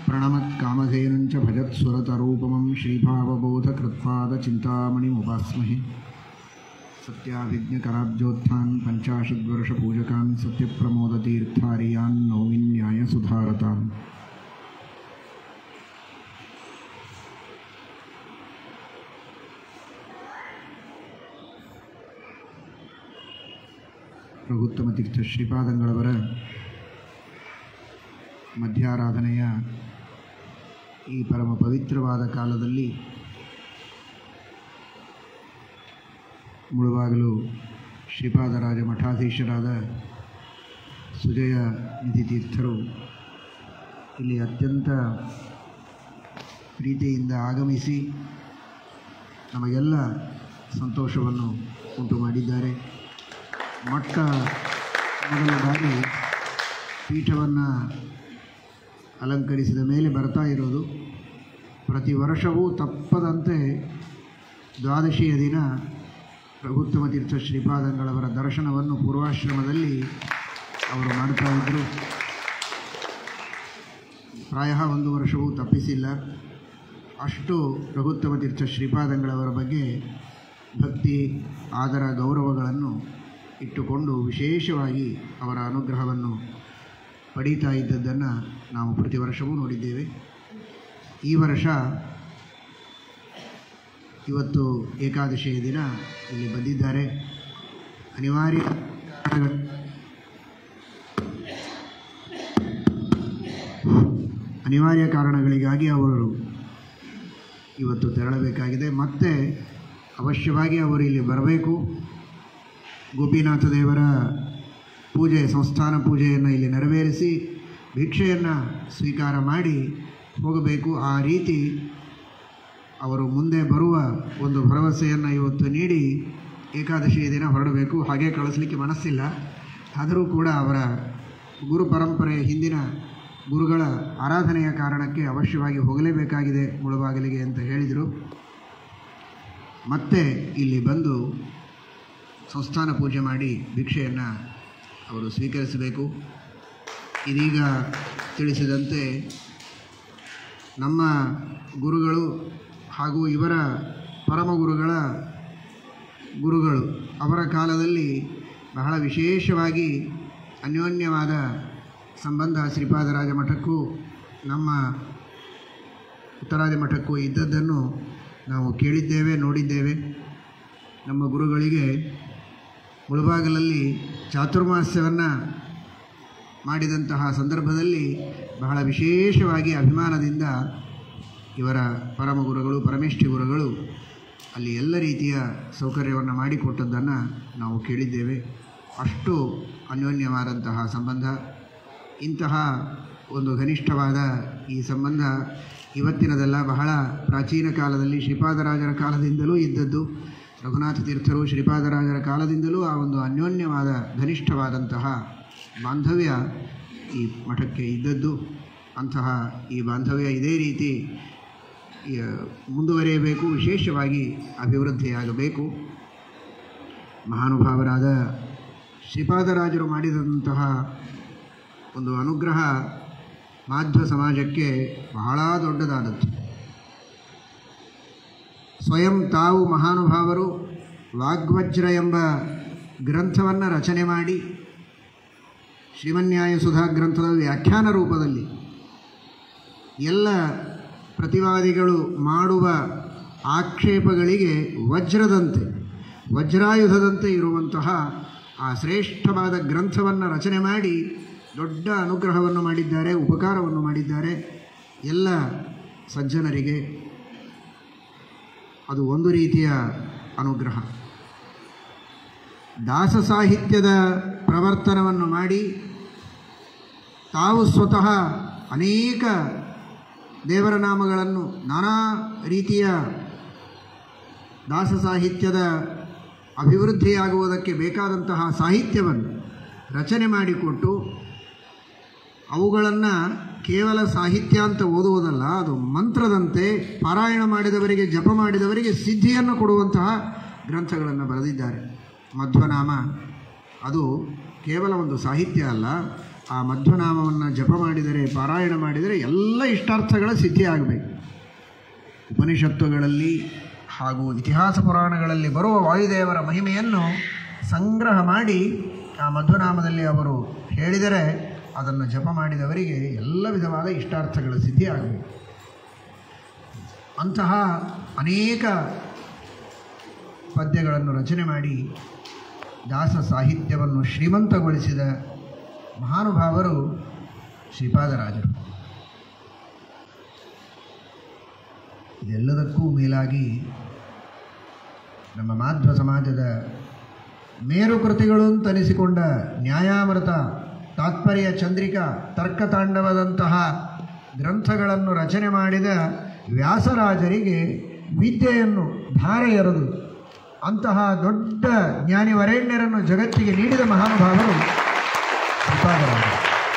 प्रणमत्कामधेनुञ्च भजत्सुरतरूपमं श्रीभावबोधकृत्पादचिन्तामणिमुपास्महे सत्याभिज्ञकराब्जोत्थान् पञ्चाशद्वर्षपूजकान् सत्यप्रमोदतीर्थार्यान् नौमि न्यायसुधारतान्। ರಘುತ್ತಮತೀರ್ಥ ಶ್ರೀಪಾದಂಗಳವರ ಮಧ್ಯಾರಾಧನೆಯ ಈ ಪರಮ ಪವಿತ್ರವಾದ ಕಾಲದಲ್ಲಿ ಮುಳುಬಾಗಿಲು ಶ್ರೀಪಾದರಾಜ ಮಠಾಧೀಶರಾದ ಸುಜಯ ನಿಧಿ ತೀರ್ಥರು ಇಲ್ಲಿ ಅತ್ಯಂತ ಪ್ರೀತಿಯಿಂದ ಆಗಮಿಸಿ ನಮಗೆಲ್ಲ ಸಂತೋಷವನ್ನು ಉಂಟು ಮಾಡಿದ್ದಾರೆ. ಮೊಟ್ಟ ಮೊದಲ ಬಾರಿ ಪೀಠವನ್ನು ಅಲಂಕರಿಸಿದ ಮೇಲೆ ಬರ್ತಾ ಇರೋದು. ಪ್ರತಿ ವರ್ಷವೂ ತಪ್ಪದಂತೆ ದ್ವಾದಶಿಯ ದಿನ ರಘುತ್ತಮತೀರ್ಥ ಶ್ರೀಪಾದಂಗಳವರ ದರ್ಶನವನ್ನು ಪೂರ್ವಾಶ್ರಮದಲ್ಲಿ ಅವರು ಮಾಡ್ತಾ ಇದ್ದರು. ಪ್ರಾಯ ಒಂದು ವರ್ಷವೂ ತಪ್ಪಿಸಿಲ್ಲ. ಅಷ್ಟು ರಘುತ್ತಮತೀರ್ಥ ಶ್ರೀಪಾದಂಗಳವರ ಬಗ್ಗೆ ಭಕ್ತಿ, ಆದರ, ಗೌರವಗಳನ್ನು ಇಟ್ಟುಕೊಂಡು ವಿಶೇಷವಾಗಿ ಅವರ ಅನುಗ್ರಹವನ್ನು ಪಡೀತಾ ಇದ್ದದ್ದನ್ನು ನಾವು ಪ್ರತಿ ವರ್ಷವೂ ನೋಡಿದ್ದೇವೆ. ಈ ವರ್ಷ ಇವತ್ತು ಏಕಾದಶಿಯ ದಿನ ಇಲ್ಲಿ ಬಂದಿದ್ದಾರೆ. ಅನಿವಾರ್ಯ ಕಾರಣಗಳಿಗಾಗಿ ಅವರು ಇವತ್ತು ತೆರಳಬೇಕಾಗಿದೆ. ಮತ್ತೆ ಅವಶ್ಯವಾಗಿ ಅವರು ಇಲ್ಲಿ ಬರಬೇಕು. ಗೋಪಿನಾಥ ದೇವರ ಪೂಜೆ, ಸಂಸ್ಥಾನ ಪೂಜೆಯನ್ನು ಇಲ್ಲಿ ನೆರವೇರಿಸಿ ಭಿಕ್ಷೆಯನ್ನು ಸ್ವೀಕಾರ ಮಾಡಿ ಹೋಗಬೇಕು. ಆ ರೀತಿ ಅವರು ಮುಂದೆ ಬರುವ ಒಂದು ಭರವಸೆಯನ್ನು ಇವತ್ತು ನೀಡಿ ಏಕಾದಶಿಯ ದಿನ ಹೊರಡಬೇಕು. ಹಾಗೆ ಕಳಿಸ್ಲಿಕ್ಕೆ ಮನಸ್ಸಿಲ್ಲ. ಆದರೂ ಕೂಡ ಅವರ ಗುರು ಪರಂಪರೆಯ ಹಿಂದಿನ ಗುರುಗಳ ಆರಾಧನೆಯ ಕಾರಣಕ್ಕೆ ಅವಶ್ಯವಾಗಿ ಹೋಗಲೇಬೇಕಾಗಿದೆ ಮುಳುಬಾಗಿಲಿಗೆ ಅಂತ ಹೇಳಿದರು. ಮತ್ತೆ ಇಲ್ಲಿ ಬಂದು ಸಂಸ್ಥಾನ ಪೂಜೆ ಮಾಡಿ ಭಿಕ್ಷೆಯನ್ನು ಅವರು ಸ್ವೀಕರಿಸಬೇಕು. ಇದೀಗ ತಿಳಿಸಿದಂತೆ ನಮ್ಮ ಗುರುಗಳು ಹಾಗೂ ಇವರ ಪರಮಗುರುಗಳ ಗುರುಗಳು ಅವರ ಕಾಲದಲ್ಲಿ ಬಹಳ ವಿಶೇಷವಾಗಿ ಅನ್ಯೋನ್ಯವಾದ ಸಂಬಂಧ ಶ್ರೀಪಾದರಾಜ ಮಠಕ್ಕೂ ನಮ್ಮ ಉತ್ತರಾದಿ ಮಠಕ್ಕೂ ಇದ್ದದ್ದನ್ನು ನಾವು ಕೇಳಿದ್ದೇವೆ, ನೋಡಿದ್ದೇವೆ. ನಮ್ಮ ಗುರುಗಳಿಗೆ ಮುಳುಬಾಗಿಲಲ್ಲಿ ಚಾತುರ್ಮಾಸ್ಯವನ್ನು ಮಾಡಿದಂತಹ ಸಂದರ್ಭದಲ್ಲಿ ಬಹಳ ವಿಶೇಷವಾಗಿ ಅಭಿಮಾನದಿಂದ ಇವರ ಪರಮಗುರುಗಳು, ಪರಮೇಷ್ಠಿ ಗುರುಗಳು ಅಲ್ಲಿ ಎಲ್ಲ ರೀತಿಯ ಸೌಕರ್ಯವನ್ನು ಮಾಡಿಕೊಟ್ಟದ್ದನ್ನು ನಾವು ಕೇಳಿದ್ದೇವೆ. ಅಷ್ಟು ಅನ್ಯೋನ್ಯವಾದಂತಹ ಸಂಬಂಧ. ಇಂತಹ ಒಂದು ಘನಿಷ್ಠವಾದ ಈ ಸಂಬಂಧ ಇವತ್ತಿನದಲ್ಲ, ಬಹಳ ಪ್ರಾಚೀನ ಕಾಲದಲ್ಲಿ ಶ್ರೀಪಾದರಾಜರ ಕಾಲದಿಂದಲೂ ಇದ್ದದ್ದು. ರಘುನಾಥ ತೀರ್ಥರು ಶ್ರೀಪಾದರಾಜರ ಕಾಲದಿಂದಲೂ ಆ ಒಂದು ಅನ್ಯೋನ್ಯವಾದ ಘನಿಷ್ಠವಾದಂತಹ ಬಾಂಧವ್ಯ ಈ ಮಠಕ್ಕೆ ಇದ್ದದ್ದು. ಅಂತಹ ಈ ಬಾಂಧವ್ಯ ಇದೇ ರೀತಿ ಮುಂದುವರಿಯಬೇಕು, ವಿಶೇಷವಾಗಿ ಅಭಿವೃದ್ಧಿಯಾಗಬೇಕು. ಮಹಾನುಭಾವರಾದ ಶ್ರೀಪಾದರಾಜರು ಮಾಡಿದಂತಹ ಒಂದು ಅನುಗ್ರಹ ಮಾಧ್ವ ಸಮಾಜಕ್ಕೆ ಬಹಳ ದೊಡ್ಡದಾದದ್ದು. ಸ್ವಯಂ ತಾವು ಮಹಾನುಭಾವರು ವಾಗ್ವಜ್ರ ಎಂಬ ಗ್ರಂಥವನ್ನು ರಚನೆ ಮಾಡಿ ಶ್ರೀಮನ್ಯಾಯ ಸುಧಾ ಗ್ರಂಥದ ವ್ಯಾಖ್ಯಾನ ರೂಪದಲ್ಲಿ ಎಲ್ಲ ಪ್ರತಿವಾದಿಗಳು ಮಾಡುವ ಆಕ್ಷೇಪಗಳಿಗೆ ವಜ್ರದಂತೆ, ವಜ್ರಾಯುಧದಂತೆ ಇರುವಂತಹ ಆ ಶ್ರೇಷ್ಠವಾದ ಗ್ರಂಥವನ್ನು ರಚನೆ ಮಾಡಿ ದೊಡ್ಡ ಅನುಗ್ರಹವನ್ನು ಮಾಡಿದ್ದಾರೆ, ಉಪಕಾರವನ್ನು ಮಾಡಿದ್ದಾರೆ ಎಲ್ಲ ಸಜ್ಜನರಿಗೆ. ಅದು ಒಂದು ರೀತಿಯ ಅನುಗ್ರಹ. ದಾಸ ಸಾಹಿತ್ಯದ ಪ್ರವರ್ತನವನ್ನು ಮಾಡಿ ತಾವು ಸ್ವತಃ ಅನೇಕ ದೇವರ ನಾಮಗಳನ್ನು, ನಾನಾ ರೀತಿಯ ದಾಸ ಸಾಹಿತ್ಯದ ಅಭಿವೃದ್ಧಿಯಾಗುವುದಕ್ಕೆ ಬೇಕಾದಂತಹ ಸಾಹಿತ್ಯವನ್ನು ರಚನೆ ಮಾಡಿಕೊಟ್ಟು ಅವುಗಳನ್ನು ಕೇವಲ ಸಾಹಿತ್ಯ ಅಂತ ಓದುವುದಲ್ಲ, ಅದು ಮಂತ್ರದಂತೆ ಪಾರಾಯಣ ಮಾಡಿದವರಿಗೆ, ಜಪ ಮಾಡಿದವರಿಗೆ ಸಿದ್ಧಿಯನ್ನು ಕೊಡುವಂತಹ ಗ್ರಂಥಗಳನ್ನು ಬರೆದಿದ್ದಾರೆ. ಮಧ್ವನಾಮ ಅದು ಕೇವಲ ಒಂದು ಸಾಹಿತ್ಯ ಅಲ್ಲ, ಆ ಮಧ್ವನಾಮವನ್ನು ಜಪ ಮಾಡಿದರೆ, ಪಾರಾಯಣ ಮಾಡಿದರೆ ಎಲ್ಲ ಇಷ್ಟಾರ್ಥಗಳ ಸಿದ್ಧಿ ಆಗಬೇಕು. ಉಪನಿಷತ್ತುಗಳಲ್ಲಿ ಹಾಗೂ ಇತಿಹಾಸ ಪುರಾಣಗಳಲ್ಲಿ ಬರುವ ವಾಯುದೇವರ ಮಹಿಮೆಯನ್ನು ಸಂಗ್ರಹ ಮಾಡಿ ಆ ಮಧ್ವನಾಮದಲ್ಲಿ ಅವರು ಹೇಳಿದರೆ ಅದನ್ನು ಜಪ ಮಾಡಿದವರಿಗೆ ಎಲ್ಲ ವಿಧವಾದ ಇಷ್ಟಾರ್ಥಗಳ ಸಿದ್ಧಿ ಆಗಬೇಕು. ಅಂತಹ ಅನೇಕ ಪದ್ಯಗಳನ್ನು ರಚನೆ ಮಾಡಿ ದಾಸ ಸಾಹಿತ್ಯವನ್ನು ಶ್ರೀಮಂತಗೊಳಿಸಿದ ಮಹಾನುಭಾವರು ಶ್ರೀಪಾದರಾಜರು. ಇದೆಲ್ಲದಕ್ಕೂ ಮೇಲಾಗಿ ನಮ್ಮ ಮಾಧ್ವ ಸಮಾಜದ ಮೇರುಕೃತಿಗಳು ಅಂತನಿಸಿಕೊಂಡ ನ್ಯಾಯಾಮೃತ, ತಾತ್ಪರ್ಯ ಚಂದ್ರಿಕಾ, ತರ್ಕತಾಂಡವದಂತಹ ಗ್ರಂಥಗಳನ್ನು ರಚನೆ ಮಾಡಿದ ವ್ಯಾಸರಾಜರಿಗೆ ವಿದ್ಯೆಯನ್ನು ಧಾರೆ ಎರೆದು ಅಂತಹ ದೊಡ್ಡ ಜ್ಞಾನಿವರೇಣ್ಯರನ್ನು ಜಗತ್ತಿಗೆ ನೀಡಿದ ಮಹಾನುಭಾವರು ಶ್ರೀಪಾದರಾಜರು.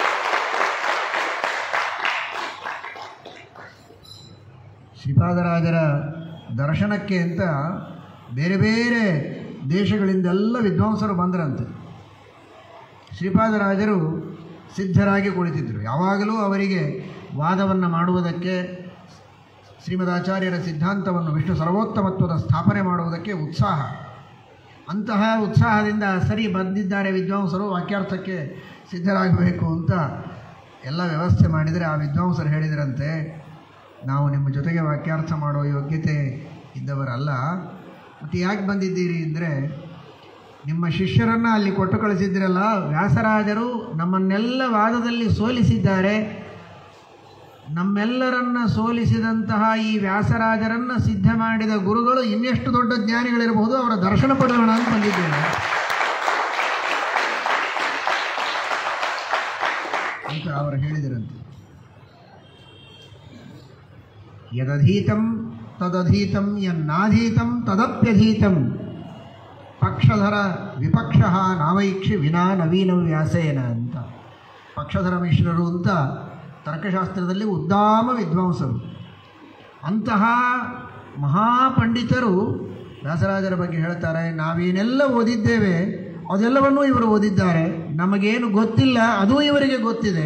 ಶ್ರೀಪಾದರಾಜರ ದರ್ಶನಕ್ಕೆ ಅಂತ ಬೇರೆ ಬೇರೆ ದೇಶಗಳಿಂದೆಲ್ಲ ವಿದ್ವಾಂಸರು ಬಂದರಂತೆ. ಶ್ರೀಪಾದರಾಜರು ಸಿದ್ಧರಾಗಿ ಕುಳಿತಿದ್ದರು. ಯಾವಾಗಲೂ ಅವರಿಗೆ ವಾದವನ್ನು ಮಾಡುವುದಕ್ಕೆ, ಶ್ರೀಮದಾಚಾರ್ಯರ ಸಿದ್ಧಾಂತವನ್ನು, ವಿಷ್ಣು ಸರ್ವೋತ್ತಮತ್ವದ ಸ್ಥಾಪನೆ ಮಾಡುವುದಕ್ಕೆ ಉತ್ಸಾಹ. ಅಂತಹ ಉತ್ಸಾಹದಿಂದ ಸರಿ ಬಂದಿದ್ದಾರೆ ವಿದ್ವಾಂಸರು, ವಾಕ್ಯಾರ್ಥಕ್ಕೆ ಸಿದ್ಧರಾಗಬೇಕು ಅಂತ ಎಲ್ಲ ವ್ಯವಸ್ಥೆ ಮಾಡಿದರೆ ಆ ವಿದ್ವಾಂಸರು ಹೇಳಿದರಂತೆ, ನಾವು ನಿಮ್ಮ ಜೊತೆಗೆ ವಾಕ್ಯಾರ್ಥ ಮಾಡೋ ಯೋಗ್ಯತೆ ಇದ್ದವರಲ್ಲ, ಮತ್ತು ಯಾಕೆ ಬಂದಿದ್ದೀರಿ ಅಂದರೆ, ನಿಮ್ಮ ಶಿಷ್ಯರನ್ನು ಅಲ್ಲಿ ಕೊಟ್ಟು ಕಳಿಸಿದ್ರಲ್ಲ, ವ್ಯಾಸರಾಜರು ನಮ್ಮನ್ನೆಲ್ಲ ವಾದದಲ್ಲಿ ಸೋಲಿಸಿದ್ದಾರೆ, ನಮ್ಮೆಲ್ಲರನ್ನ ಸೋಲಿಸಿದಂತಹ ಈ ವ್ಯಾಸರಾಜರನ್ನು ಸಿದ್ಧ ಮಾಡಿದ ಗುರುಗಳು ಇನ್ನೆಷ್ಟು ದೊಡ್ಡ ಜ್ಞಾನಿಗಳಿರಬಹುದು, ಅವರ ದರ್ಶನ ಪಡೆಯೋಣ ಅಂತ ಬಂದಿದ್ದೇನೆ ಅಂತ ಅವರು ಹೇಳಿದರಂತೆ. ಯದಧೀತಂ ತದಧೀತಂ ಯನ್ನಾಧೀತಂ ತದಪ್ಯಧೀತಂ ಪಕ್ಷಧರ ವಿಪಕ್ಷ ನಾವೈಕ್ಷಿ ವಿನಾ ನವೀನ ವ್ಯಾಸೇನ ಅಂತ. ಪಕ್ಷಧರ ಮಿಶ್ರರು ಅಂತ ತರ್ಕಶಾಸ್ತ್ರದಲ್ಲಿ ಉದ್ದಾಮ ವಿದ್ವಾಂಸರು. ಅಂತಹ ಮಹಾಪಂಡಿತರು ವ್ಯಾಸರಾಜರ ಬಗ್ಗೆ ಹೇಳ್ತಾರೆ, ನಾವೇನೆಲ್ಲ ಓದಿದ್ದೇವೆ ಅದೆಲ್ಲವನ್ನೂ ಇವರು ಓದಿದ್ದಾರೆ, ನಮಗೇನು ಗೊತ್ತಿಲ್ಲ ಅದೂ ಇವರಿಗೆ ಗೊತ್ತಿದೆ.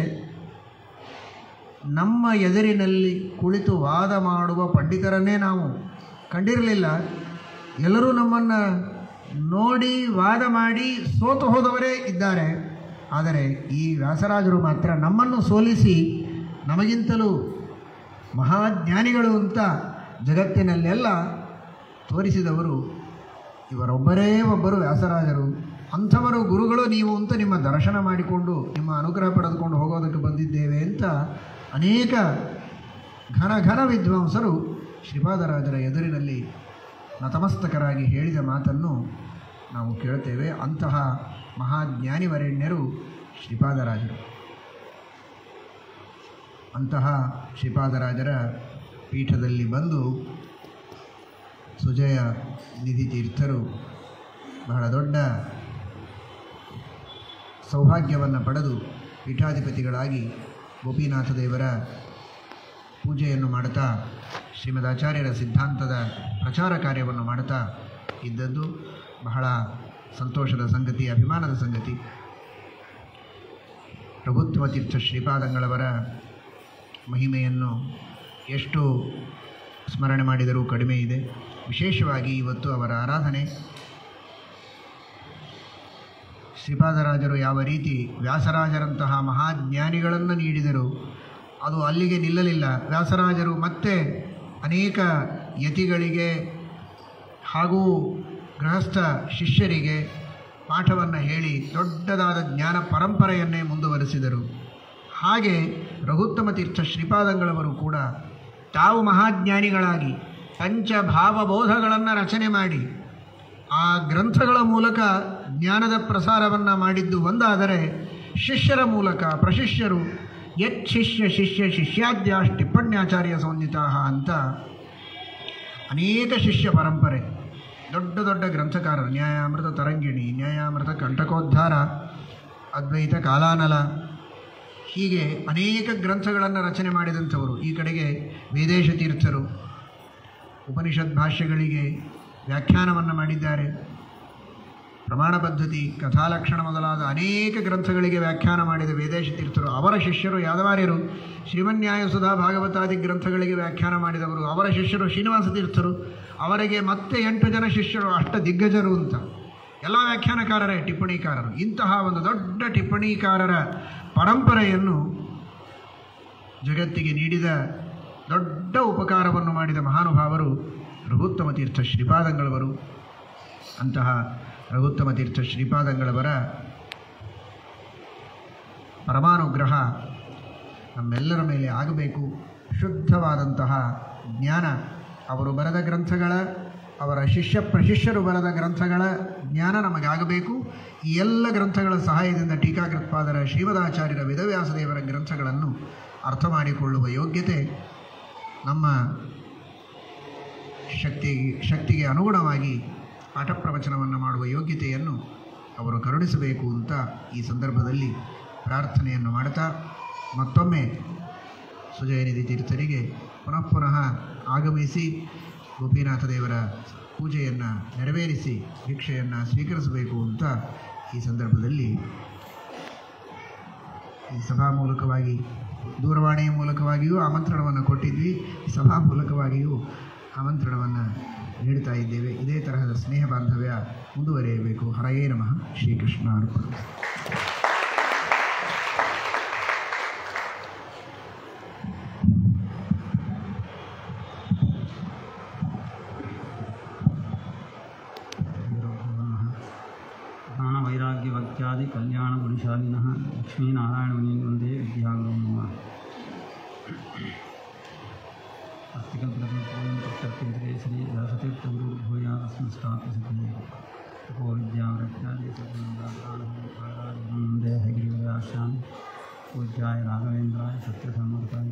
ನಮ್ಮ ಎದುರಿನಲ್ಲಿ ಕುಳಿತು ವಾದ ಮಾಡುವ ಪಂಡಿತರನ್ನೇ ನಾವು ಕಂಡಿರಲಿಲ್ಲ. ಎಲ್ಲರೂ ನಮ್ಮನ್ನು ನೋಡಿ ವಾದ ಮಾಡಿ ಸೋತು ಹೋದವರೇ ಇದ್ದಾರೆ. ಆದರೆ ಈ ವ್ಯಾಸರಾಜರು ಮಾತ್ರ ನಮ್ಮನ್ನು ಸೋಲಿಸಿ ನಮಗಿಂತಲೂ ಮಹಾಜ್ಞಾನಿಗಳು ಅಂತ ಜಗತ್ತಿನಲ್ಲೆಲ್ಲ ತೋರಿಸಿದವರು ಇವರೊಬ್ಬರೇ ಒಬ್ಬರು ವ್ಯಾಸರಾಜರು. ಅಂಥವರು ಗುರುಗಳು ನೀವು ಅಂತ ನಿಮ್ಮ ದರ್ಶನ ಮಾಡಿಕೊಂಡು ನಿಮ್ಮ ಅನುಗ್ರಹ ಪಡೆದುಕೊಂಡು ಹೋಗೋದಕ್ಕೆ ಬಂದಿದ್ದೇವೆ ಅಂತ ಅನೇಕ ಘನ ವಿದ್ವಾಂಸರು ಶ್ರೀಪಾದರಾಜರ ಎದುರಿನಲ್ಲಿ ನತಮಸ್ತಕರಾಗಿ ಹೇಳಿದ ಮಾತನ್ನು ನಾವು ಕೇಳ್ತೇವೆ. ಅಂತಹ ಮಹಾಜ್ಞಾನಿವರೇಣ್ಯರು ಶ್ರೀಪಾದರಾಜರು. ಅಂತಹ ಶ್ರೀಪಾದರಾಜರ ಪೀಠದಲ್ಲಿ ಬಂದು ಸುಜಯ ನಿಧಿ ತೀರ್ಥರು ಬಹಳ ದೊಡ್ಡ ಸೌಭಾಗ್ಯವನ್ನು ಪಡೆದು ಪೀಠಾಧಿಪತಿಗಳಾಗಿ ಗೋಪಿನಾಥ ದೇವರ ಪೂಜೆಯನ್ನು ಮಾಡುತ್ತಾ ಶ್ರೀಮದಾಚಾರ್ಯರ ಸಿದ್ಧಾಂತದ ಪ್ರಚಾರ ಕಾರ್ಯವನ್ನು ಮಾಡುತ್ತಾ ಇದ್ದದ್ದು ಬಹಳ ಸಂತೋಷದ ಸಂಗತಿ, ಅಭಿಮಾನದ ಸಂಗತಿ. ಪ್ರಭುತ್ವ ತೀರ್ಥ ಶ್ರೀಪಾದಂಗಳವರ ಮಹಿಮೆಯನ್ನು ಎಷ್ಟು ಸ್ಮರಣೆ ಮಾಡಿದರೂ ಕಡಿಮೆ ಇದೆ. ವಿಶೇಷವಾಗಿ ಇವತ್ತು ಅವರ ಆರಾಧನೆ. ಶ್ರೀಪಾದರಾಜರು ಯಾವ ರೀತಿ ವ್ಯಾಸರಾಜರಂತಹ ಮಹಾಜ್ಞಾನಿಗಳನ್ನು ನೀಡಿದರು, ಅದು ಅಲ್ಲಿಗೆ ನಿಲ್ಲಲಿಲ್ಲ. ವ್ಯಾಸರಾಜರು ಮತ್ತೆ ಅನೇಕ ಯತಿಗಳಿಗೆ ಹಾಗೂ ಗೃಹಸ್ಥ ಶಿಷ್ಯರಿಗೆ ಪಾಠವನ್ನು ಹೇಳಿ ದೊಡ್ಡದಾದ ಜ್ಞಾನ ಪರಂಪರೆಯನ್ನೇ ಮುಂದುವರೆಸಿದರು. ಹಾಗೆ ರಘುತ್ತಮ ತೀರ್ಥ ಶ್ರೀಪಾದಂಗಳವರು ಕೂಡ ತಾವು ಮಹಾಜ್ಞಾನಿಗಳಾಗಿ ಪಂಚಭಾವಬೋಧಗಳನ್ನು ರಚನೆ ಮಾಡಿ ಆ ಗ್ರಂಥಗಳ ಮೂಲಕ ಜ್ಞಾನದ ಪ್ರಸಾರವನ್ನು ಮಾಡಿದ್ದು ಒಂದಾದರೆ, ಶಿಷ್ಯರ ಮೂಲಕ ಪ್ರಶಿಷ್ಯರು ಯತ್ ಶಿಷ್ಯ ಶಿಷ್ಯ ಶಿಷ್ಯಾದ್ಯಾಶ್ ಟಿಪ್ಪಣ್ಯಾಚಾರ್ಯ ಸಂಹಿತಾ ಅಂತ ಅನೇಕ ಶಿಷ್ಯ ಪರಂಪರೆ, ದೊಡ್ಡ ದೊಡ್ಡ ಗ್ರಂಥಕಾರರು, ನ್ಯಾಯಾಮೃತ ತರಂಗಿಣಿ, ನ್ಯಾಯಾಮೃತ ಕಂಟಕೋದ್ಧಾರ, ಅದ್ವೈತ ಕಾಲಾನಲ, ಹೀಗೆ ಅನೇಕ ಗ್ರಂಥಗಳನ್ನು ರಚನೆ ಮಾಡಿದಂಥವರು. ಈ ಕಡೆಗೆ ವೇದೇಶ ತೀರ್ಥರು ಉಪನಿಷತ್ ಭಾಷ್ಯಗಳಿಗೆ ವ್ಯಾಖ್ಯಾನವನ್ನು ಮಾಡಿದ್ದಾರೆ. ಪ್ರಮಾಣ ಪದ್ಧತಿ, ಕಥಾಲಕ್ಷಣ ಮೊದಲಾದ ಅನೇಕ ಗ್ರಂಥಗಳಿಗೆ ವ್ಯಾಖ್ಯಾನ ಮಾಡಿದ ವೇದೇಶ ತೀರ್ಥರು, ಅವರ ಶಿಷ್ಯರು ಯಾದವಾರ್ಯರು. ಶ್ರೀಮನ್ಯಾಯ ಸುಧಾ ಭಾಗವತಾದಿ ಗ್ರಂಥಗಳಿಗೆ ವ್ಯಾಖ್ಯಾನ ಮಾಡಿದವರು ಅವರ ಶಿಷ್ಯರು ಶ್ರೀನಿವಾಸ ತೀರ್ಥರು. ಅವರಿಗೆ ಮತ್ತೆ 8 ಜನ ಶಿಷ್ಯರು, ಅಷ್ಟ ದಿಗ್ಗಜರು ಅಂತ. ಎಲ್ಲ ವ್ಯಾಖ್ಯಾನಕಾರರೇ, ಟಿಪ್ಪಣಿಕಾರರು. ಇಂತಹ ಒಂದು ದೊಡ್ಡ ಟಿಪ್ಪಣಿಕಾರರ ಪರಂಪರೆಯನ್ನು ಜಗತ್ತಿಗೆ ನೀಡಿದ, ದೊಡ್ಡ ಉಪಕಾರವನ್ನು ಮಾಡಿದ ಮಹಾನುಭಾವರು ರಘುತ್ತಮ ತೀರ್ಥ ಶ್ರೀಪಾದಂಗಳವರು. ಅಂತಹ ರಘುತ್ತಮ ತೀರ್ಥ ಶ್ರೀಪಾದಂಗಳವರ ಪರಮಾನುಗ್ರಹ ನಮ್ಮೆಲ್ಲರ ಮೇಲೆ ಆಗಬೇಕು. ಶುದ್ಧವಾದಂತಹ ಜ್ಞಾನ, ಅವರು ಬರೆದ ಗ್ರಂಥಗಳ, ಅವರ ಶಿಷ್ಯ ಪ್ರಶಿಷ್ಯರು ಬರೆದ ಗ್ರಂಥಗಳ ಜ್ಞಾನ ನಮಗಾಗಬೇಕು. ಈ ಎಲ್ಲ ಗ್ರಂಥಗಳ ಸಹಾಯದಿಂದ ಟೀಕಾಕೃತ್ಪಾದರ ಶ್ರೀಮದಾಚಾರ್ಯರ ವೇದವ್ಯಾಸದೇವರ ಗ್ರಂಥಗಳನ್ನು ಅರ್ಥ ಮಾಡಿಕೊಳ್ಳುವ ಯೋಗ್ಯತೆ ನಮ್ಮ ಶಕ್ತಿಗೆ ಅನುಗುಣವಾಗಿ ಪಾಠ ಪ್ರವಚನವನ್ನು ಮಾಡುವ ಯೋಗ್ಯತೆಯನ್ನು ಅವರು ಕರುಣಿಸಬೇಕು ಅಂತ ಈ ಸಂದರ್ಭದಲ್ಲಿ ಪ್ರಾರ್ಥನೆಯನ್ನು ಮಾಡ್ತಾ, ಮತ್ತೊಮ್ಮೆ ಸುಜಯನಿಧಿ ತೀರ್ಥರಿಗೆ ಪುನಃ ಆಗಮಿಸಿ ಗೋಪಿನಾಥ ದೇವರ ಪೂಜೆಯನ್ನು ನೆರವೇರಿಸಿ ಭಿಕ್ಷೆಯನ್ನು ಸ್ವೀಕರಿಸಬೇಕು ಅಂತ ಈ ಸಂದರ್ಭದಲ್ಲಿ ಈ ಸಭಾ ಮೂಲಕವಾಗಿ, ದೂರವಾಣಿಯ ಮೂಲಕವಾಗಿಯೂ ಆಮಂತ್ರಣವನ್ನು ಕೊಟ್ಟಿದ್ವಿ, ಸಭಾ ಮೂಲಕವಾಗಿಯೂ ಆಮಂತ್ರಣವನ್ನು ನೀಡ್ತಾ ಇದ್ದೇವೆ. ಇದೇ ತರಹದ ಸ್ನೇಹ ಬಾಂಧವ್ಯ ಮುಂದುವರಿಯಬೇಕು. ಹರಯೇ ನಮಃ. ಶ್ರೀಕೃಷ್ಣ ಅರ್ಪಣ. ಜ್ಞಾನ ವೈರಾಗ್ಯ ಭಕ್ತ್ಯಾದಿ ಕಲ್ಯಾಣ ಗುಣಶಾಲಿನಃ ಲಕ್ಷ್ಮೀನಾರಾಯಣವನೇ ಒಂದೇ ವಿದ್ಯಾಗುರು ನಮಃ. ಅಸ್ತಿಕಲ್ಪತರ್ಕೇಂದ್ರೇ ಶ್ರೀ ವ್ಯಾಸತೀರ್ಥಗುರು ಭೂಯಾಸ್ಮಷ್ಟಾತ್ಮಸಿದ್ಧೇ ತಪೋ ವಿದ್ಯಾವೃತ್ಯಾದಿ ಸದ್ಗುಣಾನಂದೇ ಹೈಗ್ರೀವದಾಸ್ಯಾಮಿ ಪೂಜ್ಯಾಯ ರಾಘವೇಂದ್ರಾಯ ಸತ್ಯಸಮ್ಮತಾಯ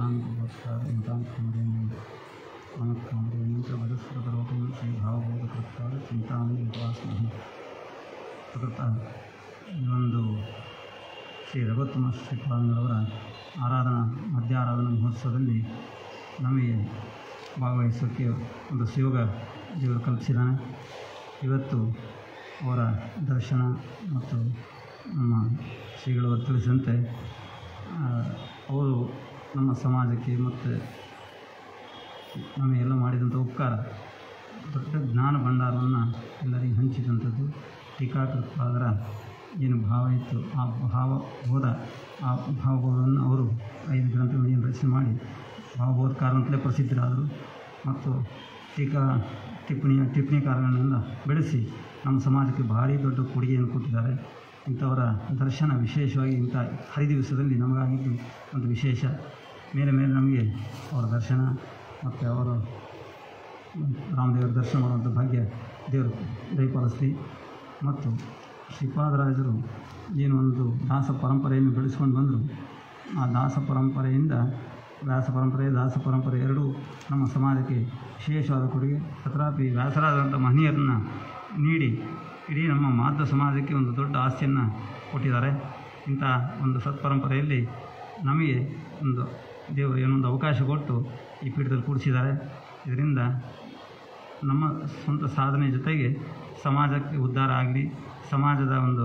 ನಮಃ ಭಜಸ್ವತರೋಪಂ ಶ್ರೀಭಾವಬೋಧಕೃತ್ವಾದ ಚಿಂತಾಮಣಿ ಉಪಾಸ್ಮಹಿ ಪ್ರಕೃತ. ಈ ಒಂದು ಶ್ರೀ ರಘುತ್ತಮ ಶ್ರೀಪಾದಂಗಳವರ ಮಧ್ಯಾರಾಧನಾ ಮಹೋತ್ಸವದಲ್ಲಿ ನಮಗೆ ಭಾಗವಹಿಸೋಕ್ಕೆ ಒಂದು ಸುಯೋಗ ದೇವರು ಕಲ್ಪಿಸಿದ್ದಾನೆ. ಇವತ್ತು ಅವರ ದರ್ಶನ ಮತ್ತು ನಮ್ಮ ಶ್ರೀಗಳು ತಿಳಿಸಿದಂತೆ ಅವರು ನಮ್ಮ ಸಮಾಜಕ್ಕೆ ಮತ್ತು ನಮಗೆಲ್ಲ ಮಾಡಿದಂಥ ಉಪಕಾರ, ದೊಡ್ಡ ಜ್ಞಾನ ಭಂಡಾರವನ್ನು ಎಲ್ಲರಿಗೂ ಹಂಚಿದಂಥದ್ದು. ಟೀಕಾಕೃತ್ಪಾದರ ಏನು ಭಾವ ಇತ್ತು, ಆ ಭಾವಬೋಧವನ್ನು ಅವರು 5 ಗ್ರಂಥಗಳನ್ನು ರಚನೆ ಮಾಡಿ ಭಾವಬೋಧಕಾರ ಅಂತಲೇ ಪ್ರಸಿದ್ಧರಾದರು. ಮತ್ತು ಟಿಪ್ಪಣಿಕಾರಗಳನ್ನೆಲ್ಲ ಬೆಳೆಸಿ ನಮ್ಮ ಸಮಾಜಕ್ಕೆ ಭಾರಿ ದೊಡ್ಡ ಕೊಡುಗೆಯನ್ನು ಕೊಟ್ಟಿದ್ದಾರೆ. ಇಂಥವರ ದರ್ಶನ ವಿಶೇಷವಾಗಿ ಇಂಥ ಹರಿದಿವಸದಲ್ಲಿ ನಮಗಾಗಿದ್ದು ಒಂದು ವಿಶೇಷ. ಮೇಲೆ ನಮಗೆ ಅವರ ದರ್ಶನ ಮತ್ತು ಅವರು ರಾಮದೇವರ ದರ್ಶನ ಮಾಡುವಂಥ ಭಾಗ್ಯ ದೇವರು ದಯಪಾಲಿಸಲಿ. ಮತ್ತು ಶ್ರೀಪಾದರಾಜರು ಏನು ಒಂದು ದಾಸ ಪರಂಪರೆಯನ್ನು ಬೆಳೆಸ್ಕೊಂಡು ಬಂದರು. ಆ ದಾಸ ಪರಂಪರೆಯಿಂದ ದಾಸ ಪರಂಪರೆ ಎರಡೂ ನಮ್ಮ ಸಮಾಜಕ್ಕೆ ವಿಶೇಷವಾದ ಕೊಡುಗೆ. ತಥಾಪಿ ವ್ಯಾಸರಾದಂಥ ಮಹನೀಯರನ್ನು ನೀಡಿ ಇಡೀ ನಮ್ಮ ಮಾಧ್ವ ಸಮಾಜಕ್ಕೆ ಒಂದು ದೊಡ್ಡ ಆಸ್ತಿಯನ್ನು ಕೊಟ್ಟಿದ್ದಾರೆ. ಇಂಥ ಒಂದು ಸತ್ಪರಂಪರೆಯಲ್ಲಿ ನಮಗೆ ಒಂದು ದೇವರು ಏನೊಂದು ಅವಕಾಶ ಕೊಟ್ಟು ಈ ಪೀಠದಲ್ಲಿ ಕೂಡಿಸಿದ್ದಾರೆ. ಇದರಿಂದ ನಮ್ಮ ಸ್ವಂತ ಸಾಧನೆ ಜೊತೆಗೆ ಸಮಾಜಕ್ಕೆ ಉದ್ಧಾರ ಆಗಲಿ, ಸಮಾಜದ ಒಂದು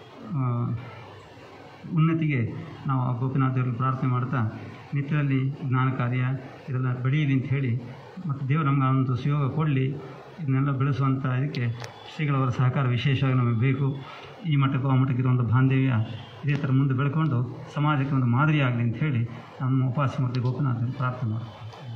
ಉನ್ನತಿಗೆ ನಾವು ಗೋಪಿನಾಥ ದೇವರಿಗೆ ಪ್ರಾರ್ಥನೆ ಮಾಡ್ತಾ, ನಿತ್ಯದಲ್ಲಿ ಜ್ಞಾನ ಕಾರ್ಯ ಇದೆಲ್ಲ ಬೆಳೆಯಲಿ ಅಂತ ಹೇಳಿ, ಮತ್ತು ದೇವರು ನಮ್ಗೆ ಒಂದು ಸುಯೋಗ ಕೊಡಲಿ, ಇದನ್ನೆಲ್ಲ ಬೆಳೆಸುವಂಥ ಇದಕ್ಕೆ ಶ್ರೀಗಳವರ ಸಹಕಾರ ವಿಶೇಷವಾಗಿ ನಮಗೆ ಬೇಕು. ಈ ಮಟ್ಟಕ್ಕೂ ಆ ಮಟ್ಟಕ್ಕಿರೋ ಒಂದು ಬಾಂಧವ್ಯ ಇದೇ ಥರ ಮುಂದೆ ಬೆಳ್ಕೊಂಡು ಸಮಾಜಕ್ಕೆ ಒಂದು ಮಾದರಿ ಆಗಲಿ ಅಂತ ಹೇಳಿ ನಮ್ಮ ಉಪಾಸ್ಯ ಮೂರ್ತಿ ಗೋಪಿನಾಥ ಪ್ರಾರ್ಥನೆ ಮಾಡ್ತೀವಿ.